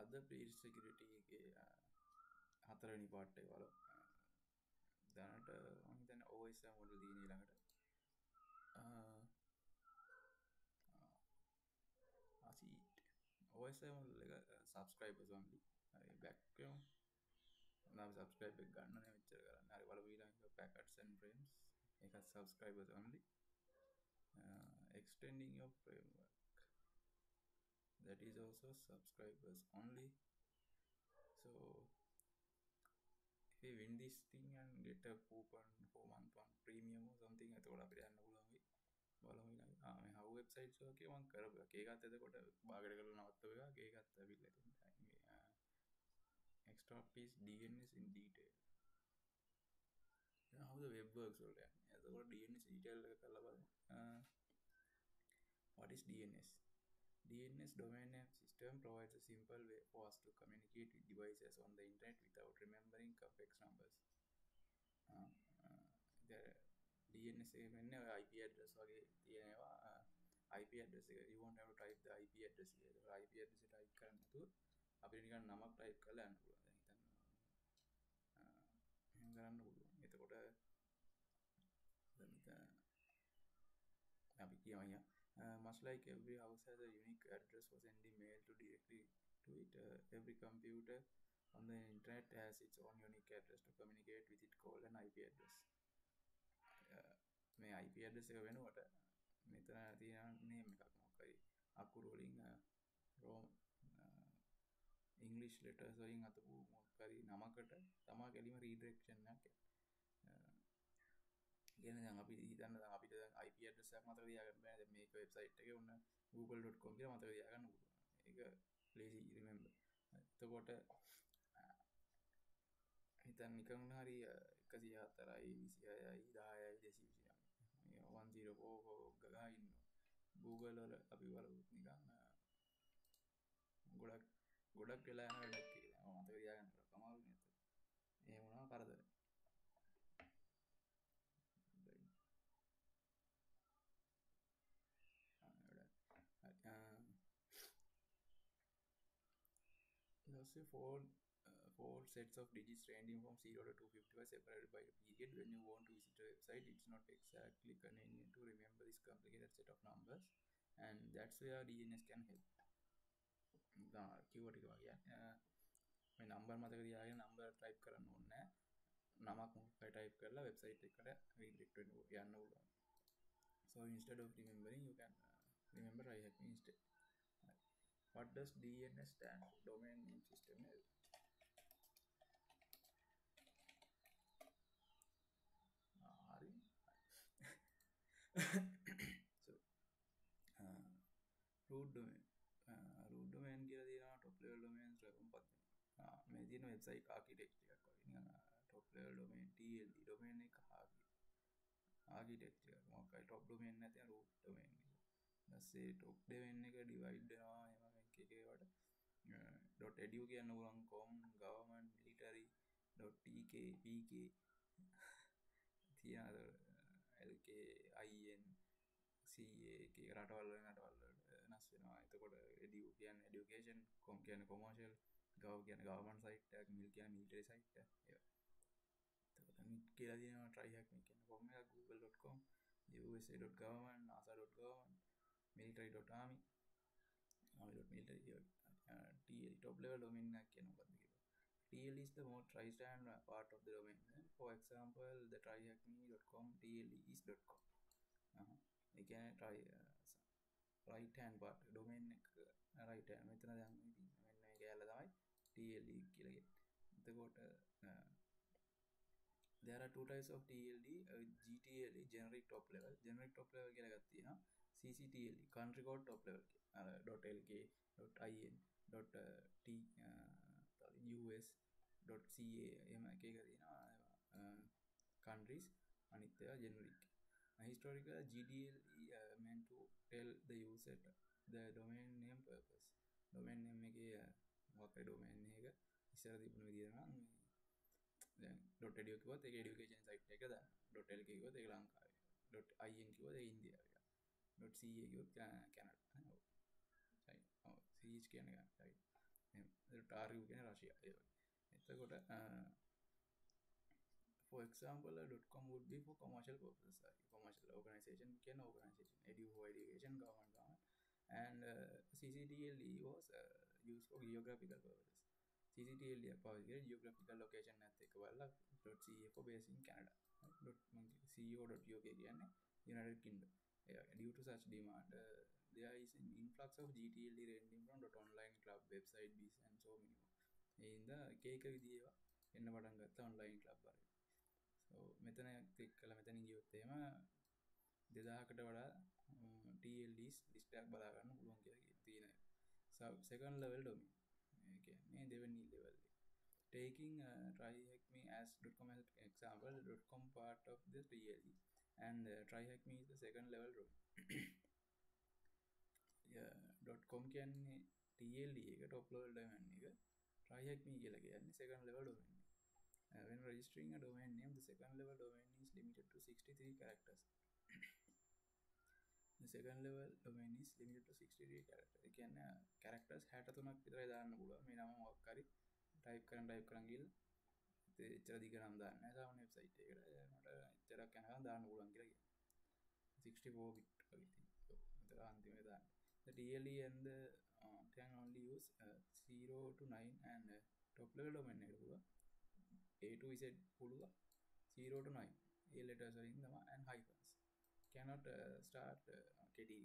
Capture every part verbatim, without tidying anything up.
අද pre-security එකේ හතරවෙනි part එක වල දැනට මම හිතන්නේ O S M වල තියෙන ඊළඟට අසීට් O S M වල එක subscribers only හරි background නම් subscribe එක ගන්න නේ මෙච්චර කරන්නේ හරි බලමු ඊළඟ packets and frames ඒක subscribers only uh, extending your framework that is also subscribers only. So if we win this thing and get a coupon for month one premium or something එතකොට අපිට යන්න පුළුවන් වෙයි බලමු ඊළඟ ආ මේ how websites වගේ මම කරපු එක ඒකත් එතකොට බාගට කරලා නවත්තපු එකක් ඒකත් ඇවිල්ලා තියෙනවා මේ extra piece D N S in detail how the web works වලට යන්නේ එතකොට D N S detail එක කරලා බලමු what is D N S? D N S domain name system provides a simple way for us to communicate with devices on the internet without remembering complex numbers. Uh, uh, the D N S එකෙන්නේ I P address වගේ තියෙනවා. Uh, I P address එක you won't have to type the I P address එක. ඒක I P address එක type කරන්න නැතුව අපිට නිකන් නමක් type කරලා යන්න පුළුවන්. දැන් හිතන්න. එහෙම කරන්න පුළුවන්. එතකොට දැන් අපි කියමු Uh, much like every house has a unique address for sending mail to directly to it, uh, every computer on the internet has its own unique address to communicate with it called an I P address. Uh, මේ I P address එක වෙනුවට මෙතන තියෙන name එකක් මොකක් හරි අකුරු වලින් රෝම English letters වලින් අතපු මොකක් හරි නමකට තමයි කෙලිම redirection එකක් යන්නේ. කියන්නේ දැන් අපි හිතන්න දැන් අපිට දැන් I P address එකක් මතක තියාගන්න බෑ දැන් මේක වෙබ්සයිට් එකේ උන්න google dot com කියලා මතක තියාගන්න පුළුවන් ඒක lazy remember එතකොට හිතන්න නිකන් හරි එකසිය හතරයි විසිහයයි දහයයි දෙසිය විසිනමය මේ one oh four ගගා ඉන්නවා google වල අපි බලමු නිකන් ගොඩක් ගොඩක් වෙලා යන වැඩක් කියලා මම මතක තියාගන්න කමාරු නේද එහෙම වුණා කරදරයි uh, let's say four uh, four sets of digits ranging from zero to two hundred fifty-five separated by a period. When you want to visit a website, it's not exactly convenient to remember this complicated set of numbers, and that's where D N S can help. keyword එක වගේ මේ number මතක තියාගෙන number type කරන්න ඕනේ නමක් මොකක්ද type කරලා website එකට redirect වෙන්න යන්න පුළුවන්. So instead of remembering, you can uh, remember tryhackme instead. What does D N S stand for? Domain name system. Uh, so uh, root domain. Uh, root domain කියලා තියෙනවා top level domains ලොකුම්පත් වෙනවා. මේ තියෙන website architecture එකක් වගේ නිකන් top level domain T L D domain එක හාගි architecture මොකක්ද top domain නැත්නම් root domain එක. ඊපස්සේ top domain එක divide වෙනවා එහෙම එක එක ඒවාට .edu කියන්න පුළුවන් com government military .tk pk තියන lk in ca එක රටවල් වලින් රටවල් වලට වෙනස් වෙනවා. එතකොට edu කියන්නේ education com කියන්නේ commercial gov කියන්නේ government site එකක් mil කියන්නේ military site එකක් ඒවා. එතකොට මිත් කියලා තියෙනවා tryhackme කියන com එක google dot com u s a dot government hasa dot government military dot army army dot military T L top level domain එකක් කියන මොකක්ද කියලා. T L is the more tri-stand part of the domain. For example, the tryhackme dot com T L is .com. Uh-huh. ඒ කියන්නේ try uh, right hand part domain එක right hand මෙතන දැන් මෙන්න මේ කැලේ තමයි T L කියලා කියන්නේ. එතකොට there are two types of T L D uh, G T L D generic top level generic top level කියලා එකක් තියෙනවා C C T L D country code top level uh, .lk .in .t uh, us .ca එහෙම එක එක තියෙනවා uh, countries අනිත් ඒවා generic uh, historical G D L D uh, meant to tell the user the domain name purpose domain name එකේ මොකක්ද domain එක ඉස්සර තිබුණ විදිහට නම් දැන් .edu කිව්වොත් ඒක education site එක දාන්න .lk කිව්වොත් ඒක ලංකාවේ .in කිව්වොත් ඒක ඉන්දියාවේ .ca කිව්වොත් කැනඩා right oh ch කියන්නේ right ටාර්ගු කියන රශය ඒ එතකොට for example a .com would be for commercial purposes like commercial organization can organization edu for education government government and uh, cctl was uh, used for geographical purposes cctl පාවිච්චි කරේ geographical location එකත් එක්ක බලලා .ca for based in canada .co.uk කියන්නේ united kingdom yeah, due to such demand uh, there is an influx of gtl ranging from .online club website biz and so many more in the එක එක විදිහේ එන්න පටන් ගත්ත online club වල මෙතන click කළා මෙතන ගියොත් එහෙම දෙදාහකට වඩා T L Ds ලිස්ට් එකක් බලා ගන්න පුළුවන් කියලා තියෙනවා. second level domain. ඒ කියන්නේ දෙවෙනි level එක. Taking uh, tryhackme as .com as an example, .com part of the T L D and uh, tryhackme is the second level domain. yeah, .com කියන්නේ T L D එක top level domain එක. tryhackme කියලා කියන්නේ second level domain. Uh, when registering a domain name, the second level domain is limited to sixty-three characters. The second level domain is limited to sixty-three characters. ඒ කියන්නේ characters sixty-three ක් විතරයි දාන්න පුළුවන්. මේ නම මොකක් හරි type කරන් type කරන් ගිහලා ඒ එච්චර දිග නම් දාන්න නැහැ. සාමාන්‍ය website එකකට මට එච්චරක් යනකම් දාන්න පුළුවන් කියලා කියනවා. sixty-four bit වගේ තියෙනවා. ඒතර අන්තිමේ දාන්න. The T L D and the uh, can only use uh, zero to nine and uh, top level domain එකට පුළුවන්. A to Z පුළුවන් zero to nine A letters වලින් තමයි and hyphens cannot uh, start uh, K D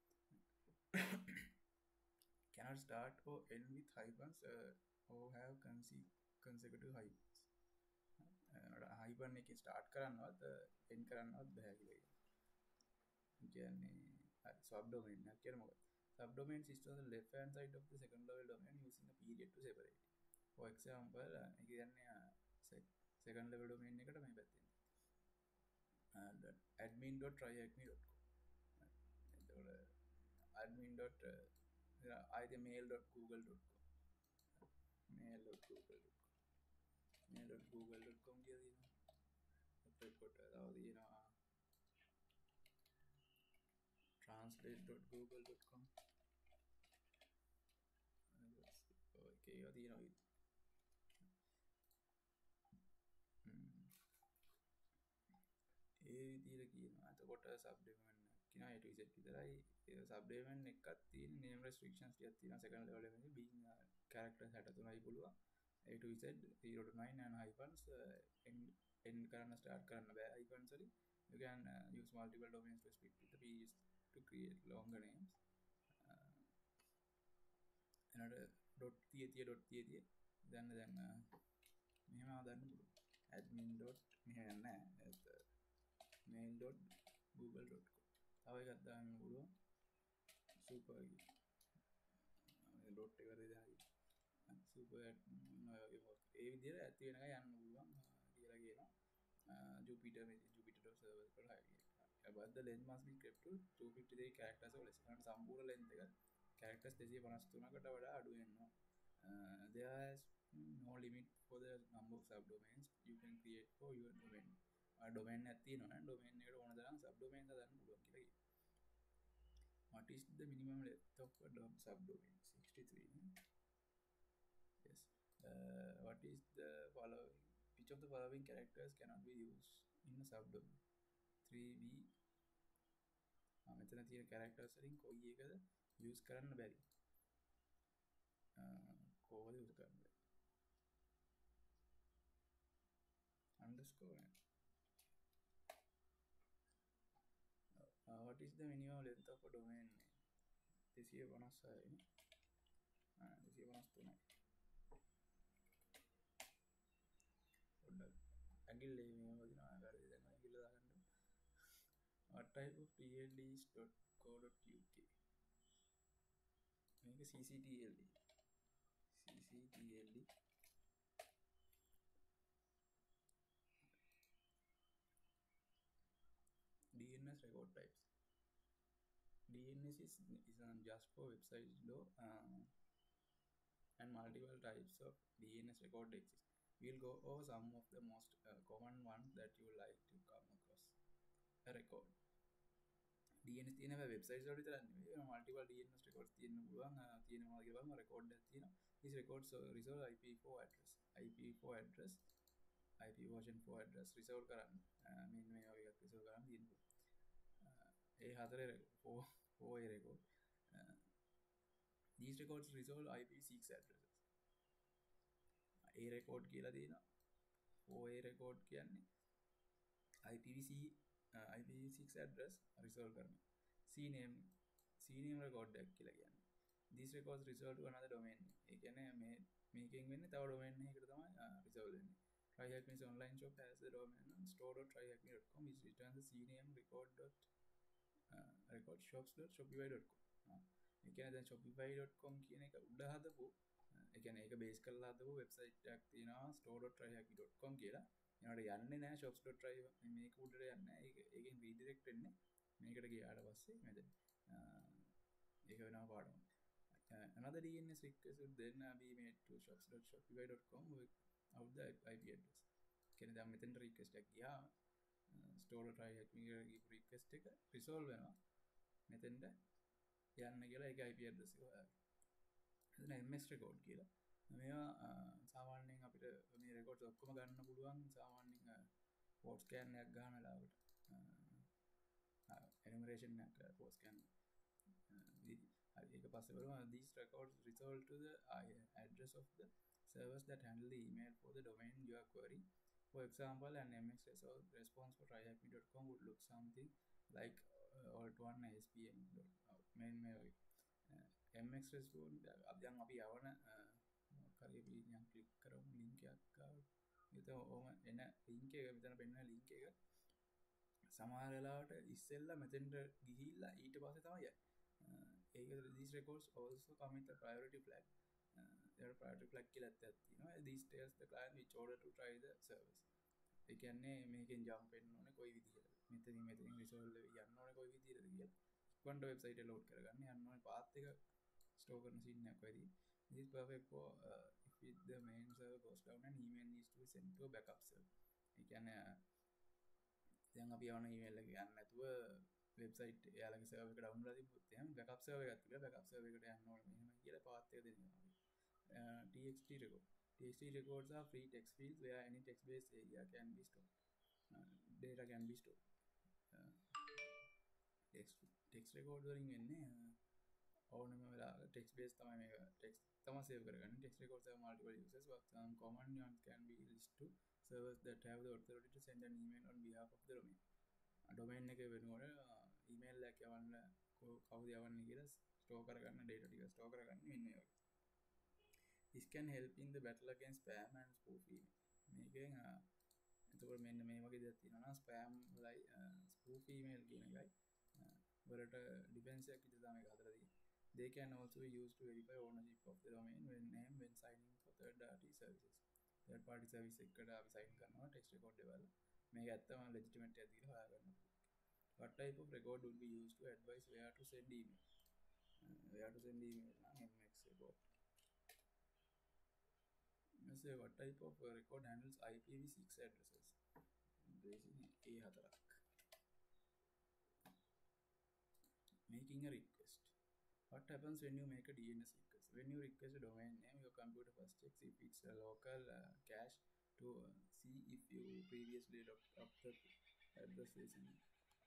cannot start or end with hyphens uh, or have conse- consecutive hyphens uh, hyphen එකකින් start කරන්නවත් uh, end කරන්නවත් බෑ කියලා කියන්නේ subdomain එකක් කියන මොකද subdomain system on the left hand side of the second level domain using a period to separate for example uh, ඒ කියන්නේ second level domain එකට මේ පැත්තේ and admin.tryhackme dot com එතකොට admin. ආයිද mail.google dot com mail.google dot com mail.google dot com කියලා තියෙනවා එතකොට තව තියෙනවා translate.google dot com ඔකේ ඒවා තියෙනවා ඒ විදිහට කියනවා. එතකොට subdomain කියනවා A to Z විතරයි. ඒ subdomain එකක් තියෙන name restrictions ටිකක් තියෙනවා second level එකේ being characters sixty-three පුළුවන්. A to Z zero to nine and hyphens uh, end end කරන්න start කරන්න බෑ hyphens වලින්. You can uh, use multiple domains to split with the periods to create longer names. එනට dot තිය තිය dot තිය තිය දැන් දැන් මෙහෙම දාන්න පුළුවන්. admin. මෙහෙම නැහැ. mail.google dot com තව එකක් දාන්න පුළුවන් super dot එක හරි දාන්න super ඒ විදිහට ඇති වෙනකන් යන්න පුළුවන් කියලා කියනවා jupyter jupyter server වල හරි about the length must be kept to two hundred fifty-three characters or less ගන්න සම්පූර්ණ length එක characters two hundred fifty-three කට වඩා අඩු වෙනවා there is no limit for the number of subdomains you can create for your domain domain එකක් තියෙනවා නම් domain එකට ඕන තරම් subdomain දාන්න පුළුවන් කියලා කියනවා. What is the minimum length of a dom subdomain? sixty-three. Yes. Uh, what is the following? Which of the following characters cannot be used in a subdomain? three B. ආ මෙතන තියෙන characters වලින් කොයි එකද use කරන්න බැරි? කොහොමද use කරන්න බැරි? underscore. Uh, what is the minimum length of a domain name? two hundred fifty-six. Ah, two hundred fifty-three. පොඩ්ඩක් ඇඟිල්ලේ මේ වදිනවා ආකාරය දැන් ඇඟිල්ල දාගන්න. What type of T L D is .co.uk? මේක C C T L D. C C T L D. D N S record types. D N S is, is um, just for websites though, um, and multiple types of D N S record exist. We'll go over some of the most uh, common ones that you like to come across. A record. D N S තියෙන websites වල විතරක් නෙවෙයි multiple D N S records තියෙන්න පුළුවන් තියෙනවා කියලා බලමු record එකක් තියෙනවා These records uh, resolve I P four address. I P four address, I P version four address resolve කරන්න. මෙන්න මේ වගේ එකක් resolve කරන්න තියෙනවා. ඒ හතරේ four four A record. Uh, these records resolve I P six addresses. A record කියලා තියෙනවා. four A record කියන්නේ I P v six uh, I P v six address resolve කරනවා. C name C name record එකක් කියලා කියන්නේ. These records resolve to another domain. ඒ කියන්නේ මේ මේකෙන් වෙන්නේ තව domain එකකට තමයි resolve වෙන්නේ. tryhackme's online shop has the domain store dot tryhackme dot com which returns the C name record dot uh, record shops dot shopify dot com. ඒ කියන්නේ දැන් shopify dot com කියන එක උඩ හදපු ඒ කියන්නේ ඒක බේස් කරලා හදපු වෙබ්සයිට් එකක් තියෙනවා store dot tryhackme dot com කියලා. ඒකට යන්නේ නැහැ shops dot try මේක උඩට යන්නේ නැහැ. ඒක ඒකෙන් redirect වෙන්නේ මේකට ගියාට පස්සේ මෙතන ඒක වෙනවා පාඩම. Uh, another D N S request would then uh, be made to shops dot shopify dot com without the I P address. Can you මෙතෙන් request එකක් ගියා store dot tryhackme ගිහපු request එක resolve වෙනවා මෙතෙන්ට යන්න කියලා ඒක I P address එක හොයාගන්න. එතන M S record කියලා. මේවා සාමාන්‍යයෙන් අපිට මේ records ඔක්කොම ගන්න පුළුවන් සාමාන්‍යයෙන් port scan එකක් ගන්න වෙලාවට. enumeration එකක් port scan these records resolve to the address of the servers that handle the email for the domain you are querying. For example, an M X response for tryhackme dot com would look something like uh, alt one A S P M main uh, M X response දැන් අපි යවන කරේ අපි නිකන් click කරමු link එකක් ආව. ඒතන ඕම එන link එක මෙතන පෙන්වන link එක සමහර වෙලාවට ඉස්සෙල්ලා මෙතෙන්ට ගිහිල්ලා ඊට පස්සේ තමයි යන්නේ. Uh, these records also come with a priority flag. Uh, there are priority flag කියලා එකක් තියෙනවා. These tells the client which order to try the service. ඒ කියන්නේ මේකෙන් jump වෙන්න ඕනේ කොයි විදිහටද. මෙතනින් මෙතනින් resolve වෙ යන්න ඕනේ කොයි විදිහටද කියලා. ඉක්මනට website එක load කරගන්න යන්න ඕනේ path එක store කරන scene එකක් වැඩි. This is perfect for uh, if the main server goes down and email needs to be sent to a backup server. ඒ කියන්නේ දැන් අපි යවන email එක යන්න නැතුව වෙබ්සයිට් එයාලගේ සර්වර් එක ඩවුන්ලෝඩ් කරලා තිබ්බොත් එහෙනම් බෑකප් සර්වර් එකක් තිබ්බා බෑකප් සර්වර් එකට යන්න ඕනේ මෙහෙම කියලා පාත් එක දෙනවා අපි. uh, T X T record. T X T records are free text fields where any text based area can be stored. Uh, data can be stored. Uh, text text record වලින් වෙන්නේ ඕනම වෙලාවක text based තමයි මේක text තමයි save කරගන්නේ. Text records have multiple uses but some common ones can be listed to servers that have the authority to send an email on behalf of the domain. domain එක වෙනකොට email එකක් යවන්න කවුද යවන්නේ කියලා store කරගන්න data ටික store කරගන්න මෙන්න ඒ වගේ. This can help in the battle against spam and spoof email. මේකෙන් එතකොට මෙන්න මේ වගේ දෙයක් තියෙනවා නම් spam වලයි spoof email කියන එකයි වලට defense එකක් විතර තමයි හදලා තියෙන්නේ. They can also be used to verify ownership of the domain when name when signing for third party services. Third party service එකට අපි sign කරනවා text record දෙවල. මේක ඇත්තම legitimate එකක් කියලා හොයාගන්න. What type of record would be used to advise where to send email? Uh, where to send email? M X record. Let's say what type of uh, record handles I P v six addresses? Basically, A hadarak. Making a request. What happens when you make a D N S request? When you request a domain name, your computer first checks if it's a local uh, cache to uh, see if you previously looked up the address recently.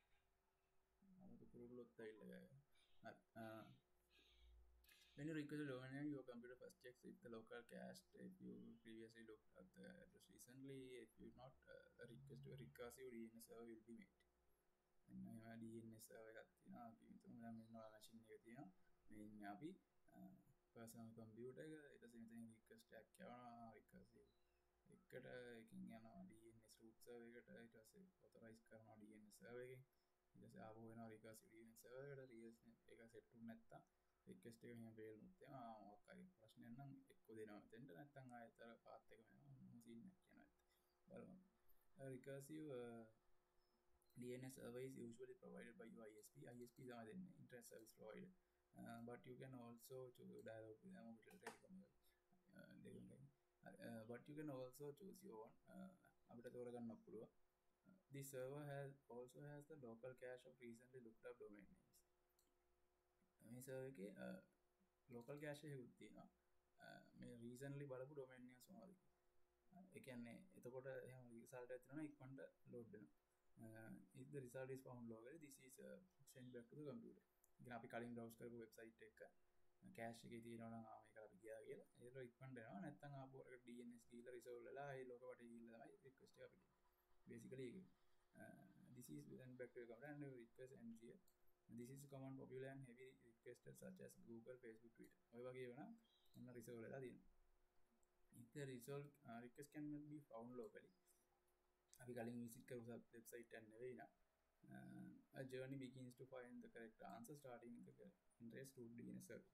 Uh, when you request a domain name, your computer first checks if the local cache, if you previously looked at the address recently. If you not, uh, the request to a recursive D N S server will be made. And uh, D N S server එකක් තියෙනවා. අපි හිතමු දැන් මේ normal machine එකේ තියෙනවා. මේ ඉන්නේ අපි personal computer එක. ඊට පස්සේ මෙතන request එකක් යවනවා recursive එකට එකකින් යනවා D N S root server එකට. ඊට පස්සේ authorize කරනවා D N S server එකෙන්. ඊට පස්සේ ආපහු වෙනවා recursive D N S server එකට. ඒක set වුනේ නැත්තම් request එක මෙහෙම fail වුණොත් එහෙම මොකක් හරි ප්‍රශ්නයක් නම් එක්ක දෙනවා මෙතෙන්ට නැත්තම් ආයෙත් අර path එක වෙනවා scene එකක් යනවා. බලමු. recursive uh, D N S server is usually provided by your I S P. I S P තමයි දෙන්නේ internet service provider. Uh, but you can also choose dialog with them uh, uh, but you can also choose your own. අපිට තෝරගන්න පුළුවන්. This server has also has the local cache of recently looked up domain names. මේ server එකේ local cache එකකුත් තියෙනවා. මේ රීසන්ලි බලපු domain names මොනවද ඒ කියන්නේ එතකොට එහෙම රිසල්ට් එකක් තියෙනවා ඉක්මනට ලෝඩ් වෙනවා if the result is found locally this is uh, sent back to the computer ඉතින් අපි කලින් browse කරපු වෙබ්සයිට් එක කෑෂ් එකේ තියෙනවා නම් ආ මේක අපි ගියා කියලා ඒක ඉක්මනට එනවා නැත්නම් ආපු එක D N S ගිහලා රිසෝල්ව් වෙලා ඒ ලෝක වටේ ගිහලා තමයි රික්වෙස්ට් එක අපිට basically ඒක uh, this is sent back to the computer and request ends here this is common popular and heavy requested such as Google Facebook Twitter ඔය වගේ වෙනවා ඔන්න රිසෝල්ව් වෙලා තියෙනවා if the result uh, request cannot be found locally අපි කලින් visit කරපු website එක නෙවෙයි නා uh, a journey begins to find the correct answer starting in the interest root D N S server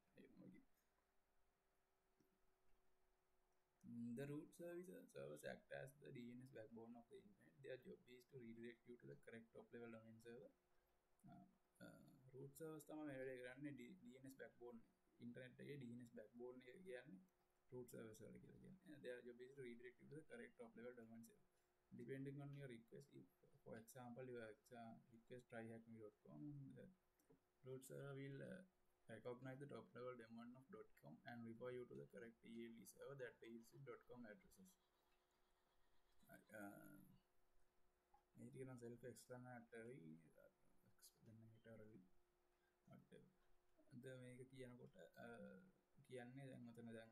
the root service servers act as the D N S backbone of the internet their job is to redirect you to the correct top level domain server uh, uh, root servers තමයි මේ වැඩේ කරන්නේ D N S backbone internet එකේ D N S backbone එක කියන්නේ root service වල කියලා කියන්නේ their job is to redirect you to the correct top level domain server depending on your request if for example your request tryhackme dot com the root server will uh, recognize the top level domain of .com and refer you to the correct T L D server that deals with .com addresses uh, මේක කියන self explanatory explanatory අද මේක කියනකොට කියන්නේ දැන් මෙතන දැන්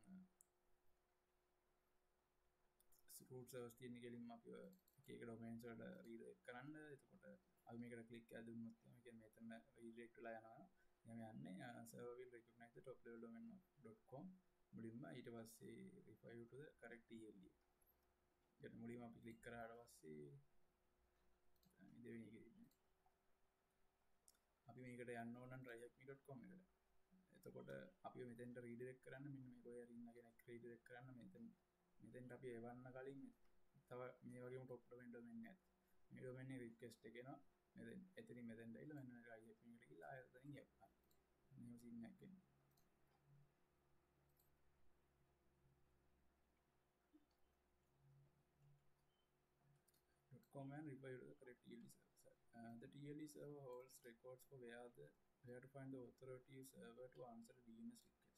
root servers තියෙන කෙලින්ම අපි එක එක domains වලට redirect කරන්න එතකොට අපි මේකට click එකක් දුන්නොත් එහෙම කියන්නේ මෙතන redirect වෙලා යනවා එහෙනම් යන්නේ server will recognize the top level domain of .com මුලින්ම ඊට පස්සේ refer you to the correct T L D ඊට මුලින්ම අපි click කරාට පස්සේ දෙවෙනි එකේ ඉන්නේ අපි මේකට යන්න ඕන නම් tryhackme dot com එකට එතකොට අපි මෙතෙන්ට redirect කරන්න මෙන්න මේක ඔය රින්න කෙනෙක් redirect කරන්න මෙතෙන් මෙතෙන්ට අපි එවන්න කලින් තව මේ වගේම top domain domain එකක් මේ domain එක request එක එනවා මෙතෙන් එතනින් මෙතෙන්ට ඇවිල්ලා මෙන්න tryhackme එකට ගිහලා ආයෙත් එතනින් යප්පා new scene එකක් එනවා .com and refer you to the correct T L D server uh, the T L D server holds records for where the where to find the authoritative server to answer the D N S request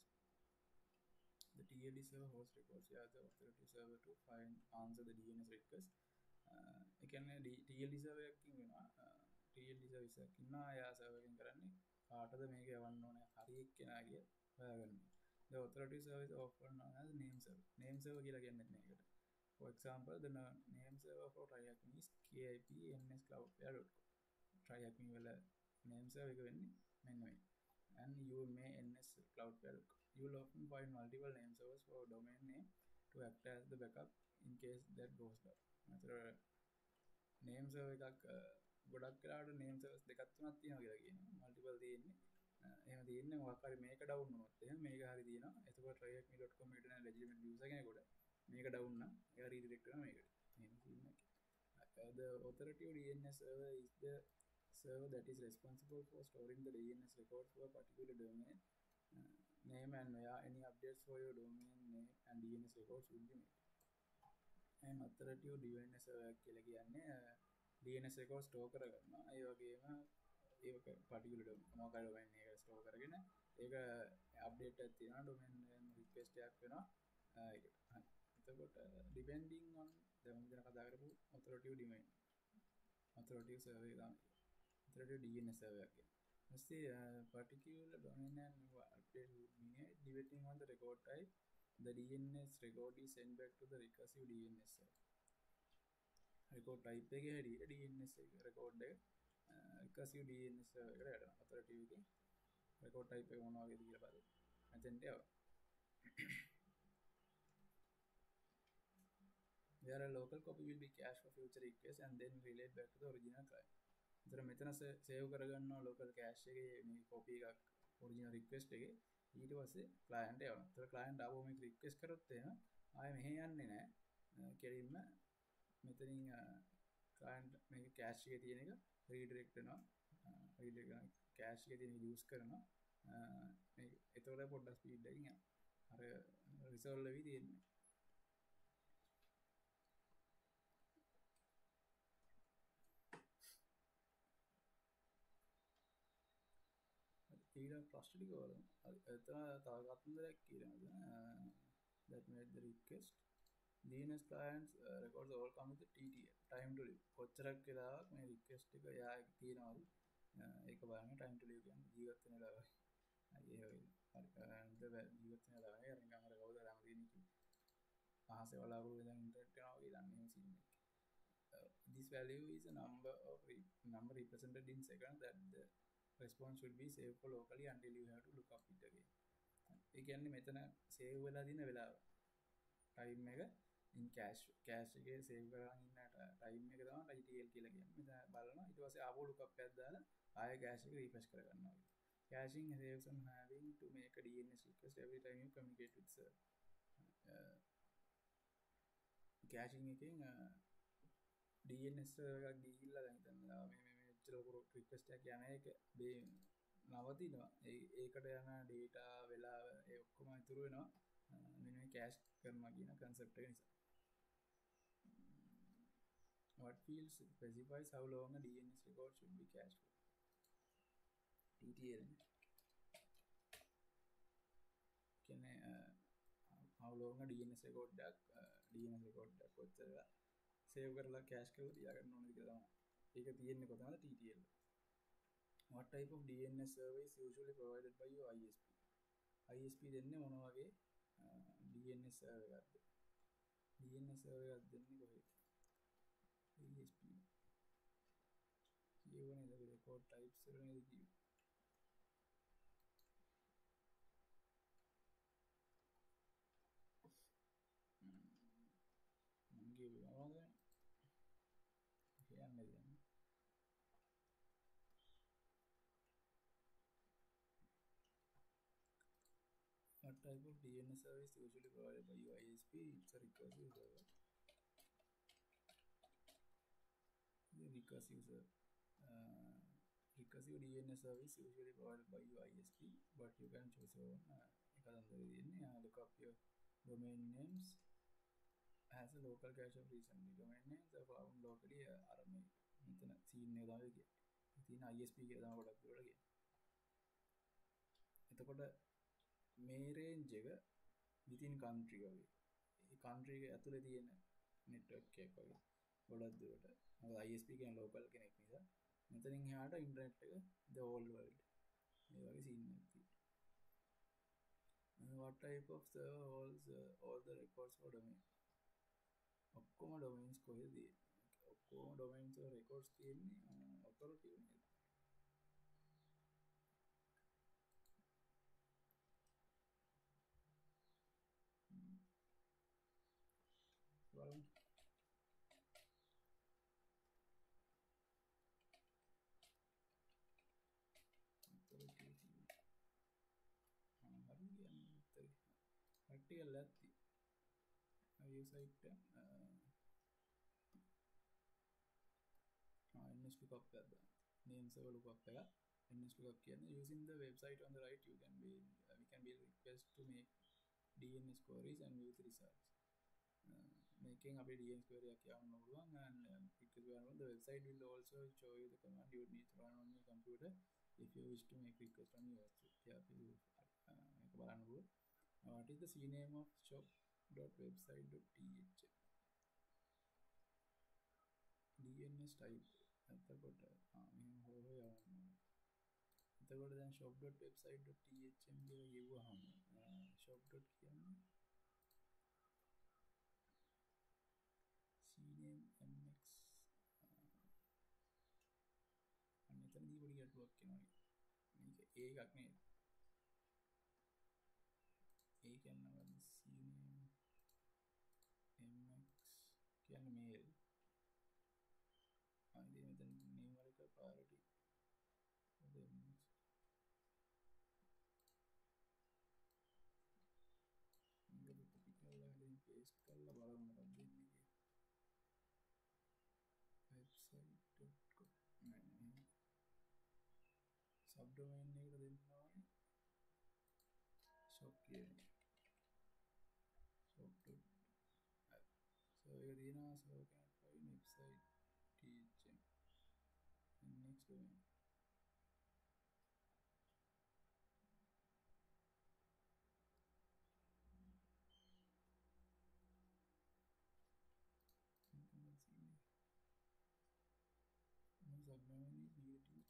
the T L D server hosts records where the authoritative server to find answer the D N S request ඒ කියන්නේ T L D server එකකින් වෙනවා T L D service එකක් ඉන්නවා එයා server එකෙන් කරන්නේ කාටද මේක යවන්න ඕනේ හරි එක්කෙනා කිය හොයාගන්න the authoritative service often known as name server name server කියලා කියන්නේ මේකට for example the name server for tryhackme is kip ns cloudflare dot com tryhackme වල name server එක වෙන්නේ මෙන්න මේ and you may ns cloudflare dot com you will often find multiple name servers for domain name to act as the backup in case that goes down අතර name server එකක් ගොඩක් වෙලාවට name servers දෙකක් තුනක් තියෙනවා කියලා කියනවා multiple තියෙන්නේ එහෙම තියෙන්නේ මොකක් හරි මේක down වුණොත් එහෙනම් මේක හරි තියෙනවා එතකොට tryhackme dot com එකට යන legitimate user කෙනෙකුට මේක down නම් එයා redirect කරනවා මේකට එහෙම තියෙනවා the authoritative D N S server is the server that is responsible for storing the D N S records for a particular domain uh, name and where any updates for your domain name and D N S records will be made and authoritative D N S server කියලා කියන්නේ D N S records store කරගන්නවා ඒ වගේම ඒක particular domain මොකක් හරි domain එක store කරගෙන ඒක update එකක් තියෙනවා domain name request එකක් වෙනවා ඒකට හරි එතකොට depending on දැන් මෙතන කතා කරපු authoritative domain authoritative server එක තමයි authoritative D N S server එක කියන්නේ ඊස්සේ particular domain name update would be made depending on the record type the D N S record is sent back to the recursive D N S server record type එකේ හැටියට D N S එක record එක recursive D N S server එකට යනවා authoritative එකේ record type එක මොනවා වගේද කියලා බලන්න මෙතෙන්ට යවනවා where a local copy will be cached for future requests and then relayed back to the original client. ඉතින් මෙතන save කරගන්නවා local cache එකේ මේ copy එකක් original request එකේ ඊට පස්සේ client යවනවා. ඒතර client ආවම මේක request කරොත් එහෙම ආයෙ මෙහෙ යන්නේ නැහැ. කෙලින්ම මෙතනින් client මේක cache එකේ තියෙන එක redirect වෙනවා. redirect කරන cache එකේ තියෙන use කරනවා. මේක ඒතකොට පොඩ්ඩක් speed එකකින් යනවා. අර resolve වෙවි තියෙන්නේ. ඊට ප්‍රශ්න ටික වල එතන තව කතන්දරයක් කියනවා that made the request. D N S clients uh, records all come with the T T L, time to live. කොච්චරක් වෙලාවක් මේ request එක එයා තියනවාද ඒක බලන්න time to live කියන්නේ ජීවත් වෙන වෙලාවයි. හරි ඒ වගේ. හරි අද ජීවත් වෙන වෙලාවයි අර නිකන් අර කවුද ළම තියෙන කි. අහසේ වලාකුළු ඉඳන් ඉන්ටර්නෙට් යනවා වගේ දන්නේ මේ සීන් එක. This value is a number of re number represented in seconds that the response should be saved for locally until you have to look up it again. ඒ කියන්නේ මෙතන save වෙලා දින වෙලාව. time එක in cache cache එකේ save කරගෙන ඉන්න time එක තමයි T T L කියලා කියන්නේ. මෙතන බලනවා ඊට පස්සේ ආපහු look up එකක් දාලා ආයෙ cache එක refresh කර ගන්නවා. Caching saves on having to make a D N S request every time you communicate with server. Uh, caching එකෙන් uh, D N S එකක් ගිහිල්ලා දැන් හිතන්න මේ මේ මෙච්චර ලොකු රික්වෙස්ට් එකක් යන එක මේ නවතිනවා. ඒ ඒකට යන data වෙලාව ඒ ඔක්කොම ඉතුරු වෙනවා. මෙන්න මේ cache කරනවා කියන concept එක නිසා. What field specifies how long a D N S record should be cached for? T T L. කියන්නේ uh, how long a D N S record එකක් uh, D N S record එකක් කොච්චර save කරලා cache කරලා තියාගන්න ඕනද කියලා තමයි. ඒක තියෙන්නේ කොතනද T T L. What type of D N S service usually provided by your I S P? I S P දෙන්නේ මොන වගේ D N S server එකක්ද? D N S server එකක් දෙන්නේ කොහෙද? I S P. කියවනේ ඒක record types වල නේද කිව්වේ. මම කිව්වේ මොනවද? කියන්නේ දැන් What type of D N S service usually provided by your I S P? It's a recursive server. The recursive server. Uh, recursive D N S service usually provided by your I S P, but you can choose your own. Uh, look up your domain names as a local cache of recently. Domain names are found locally. Uh, මෙතන scene එක තමයි කියන්නේ. ඉතින් I S P කියලා තමයි ගොඩක් දුරට කියන්නේ. එතකොට මේ රේන්ජ් එක within country වගේ. ඒ country එක ඇතුලේ තියෙන network එකක් වගේ. ගොඩක් දුරට. මොකද I S P කියන්නේ local කෙනෙක් නිසා. මෙතනින් එහාට internet එක the whole world. මේ වගේ scene එකක් තියෙනවා. What type of server holds uh, all the records for domain? ඔක්කොම domains කොහෙද තියෙන්නේ? ඔක්කොම domains වල records තියෙන්නේ authority වල. බලන්න. authority තියෙන්නේ. ආ හරි කියන්නේ උත්තරේ. practical ඇත්ති. අය site එක N S lookup එකක් දාන්න. name server lookup එක. N S lookup කියන්නේ using the website on the right you can be uh, we can build request to make D N S queries and view the results. Uh, making up a D N S query account no long and um, because we are on the website will also show you the command you need to run on your computer if you wish to make request on your yeah, uh, මේක බලන්නකෝ. Uh, what is the C name of shop.website.th? D N S type. එතකොට ආ මෙහෙම හොය හොය යවන්න. එතකොට දැන් shop.website.thm කියලා කියවුවාම shop. කියන්නේ cname mx අන්න එතනදී පොඩි ගැටලුවක් එනවා. මේක A එකක් නේ. A කියන්නේ cname mx කියන්නේ mail. I didn't then numerical priority for the image. මේක copy කරලා ඉතින් paste කරලා බලමු මොකක්ද දෙන්නේ කියලා. website dot com subdomain එකට දෙන්න ඕනේ. shop කියන්නේ shop. so ඒක දිනවා so can find website thm and next domain.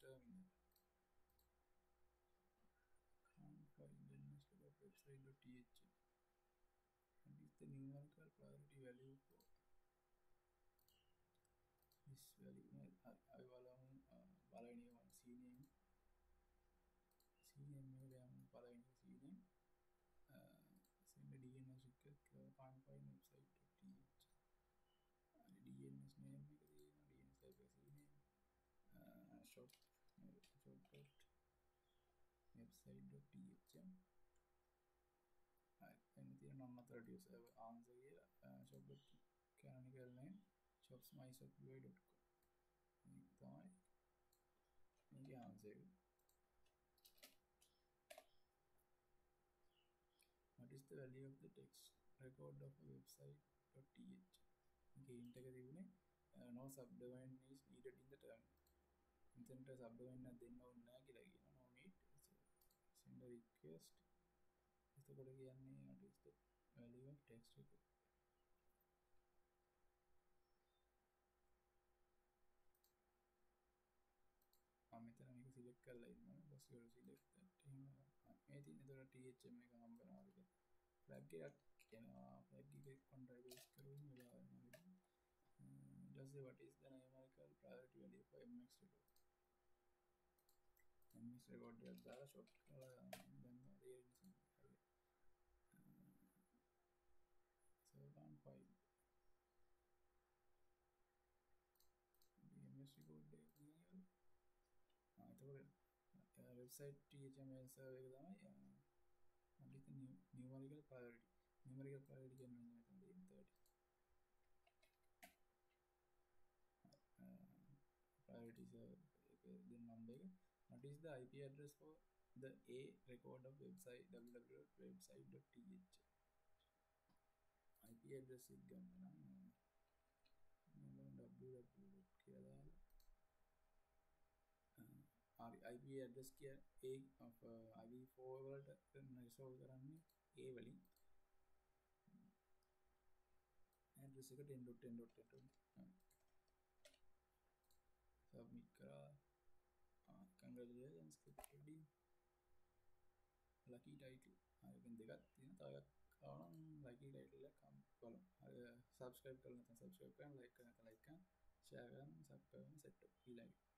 terminal. Can't find D N S log of website.th. What is the numerical priority value for this value? I බලමු පළවෙනි one cname cname එකට යමු පළවෙනි cname send a D N S request can't find website.th. D N S name එක තියෙනවා D N S type එක cname shop shop website.thm. Right, then තියෙන non authoritative answer කියලා shop canonical name shops myshopui dot com. මේක තමයි මේකේ answer එක. What is the value of the text record of a website.th? Okay, int එක තිබුණේ no subdomain is needed in the terminal. මෙතනට subdomain එකක් දෙන්න ඕනේ නැහැ කියලා කියනවා. No need. So, send a request. එතකොට කියන්නේ what is the value of text record? ආ මෙතන මේක select කරලා ඉන්නවා. just you select that. එහෙම මේ තියෙන එතකොට T H M එක හම්බ වෙනවා අපිට. flag එකක් එනවා. flag එක control use කරුවොත් වෙලා යනවා. Does say what is the numerical priority value for M X record? M X record එක දාලා short කරලා දැන් තමයි තේරෙන්නේ. So can't find D N S record එක කියන්නේ ආ එතකොට website T H M L server එක තමයි what is the numerical priority numerical priority කියන්නේ මෙතන තියෙන thirty priority server එක දෙන number එක. What is the I P address for the A record of website www dot website dot t h? I P address එක ගන්න නම් www කියලා දාලා හරි I P address කිය A of I P four වලට resolve කරන්නේ A වලින් address එක ten dot ten dot ten submit කරා. Congratulations, script ready. Lucky title. ආයෙත් දෙකක් තියෙනවා. තව එකක් ආවනම් lucky title එක කම් බලමු. subscribe කරලා නැත්නම් subscribe කරන්න, like කරලා නැත්නම් like කරන්න, share කරන්න, sub කරන්න, set up ඊළඟ